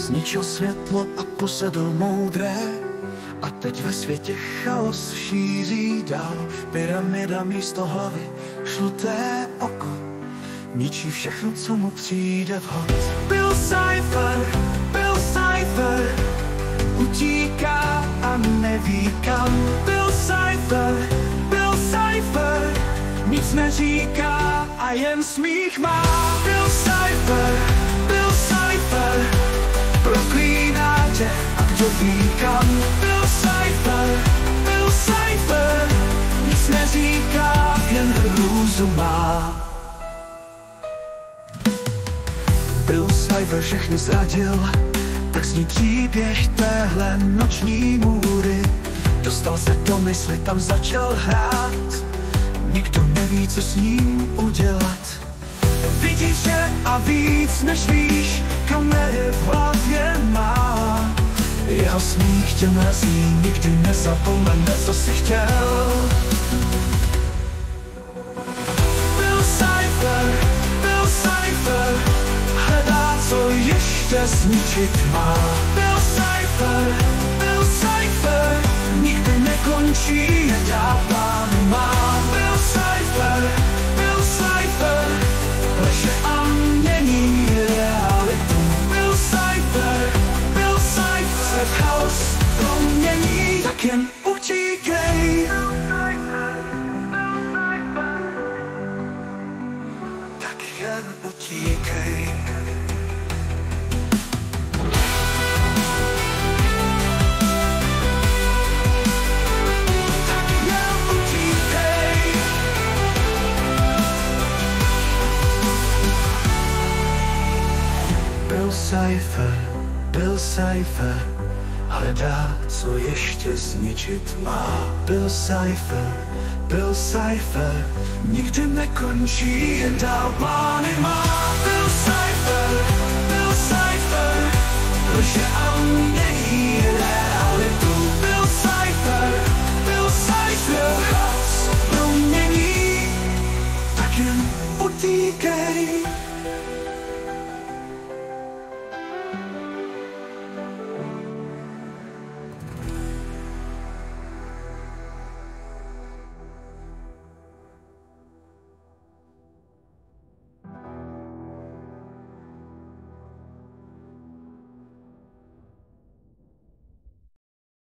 Zničil světlo a posedl moudré, a teď ve světě chaos šíří dál. Pyramida místo hlavy, žluté oko, ničí všechno, co mu přijde vhod. Byl Cipher, utíká a neví kam. Byl Cipher, nic neříká a jen smích má. Byl Cipher, proklíná tě a kdo ví kam. Byl Cipher, nic neříká, jen hrůzu má. Byl Cipher, všechny zradil, tak zní příběh téhle noční můry. Dostal se do mysli, tam začal hrát, nikdo neví, co s ním udělat. Vidíš je a víc než víš, kamery v hlavě má. Jeho smích tě mrazí, nikdy nezapomene, co jsi chtěl. Byl Cipher, hledá, co ještě zničit má. Byl Cipher, nikdy nekončí, je dál plány má. Byl Cipher, leže a mění realitu. Byl Cipher, se chaos promění, tak jen utíkej. Tak jen utíkej. Byl Cipher, hledá, co ještě zničit má. Byl Cipher, nikdy nekončí, jen dál plány má. Byl Cipher, lže a mění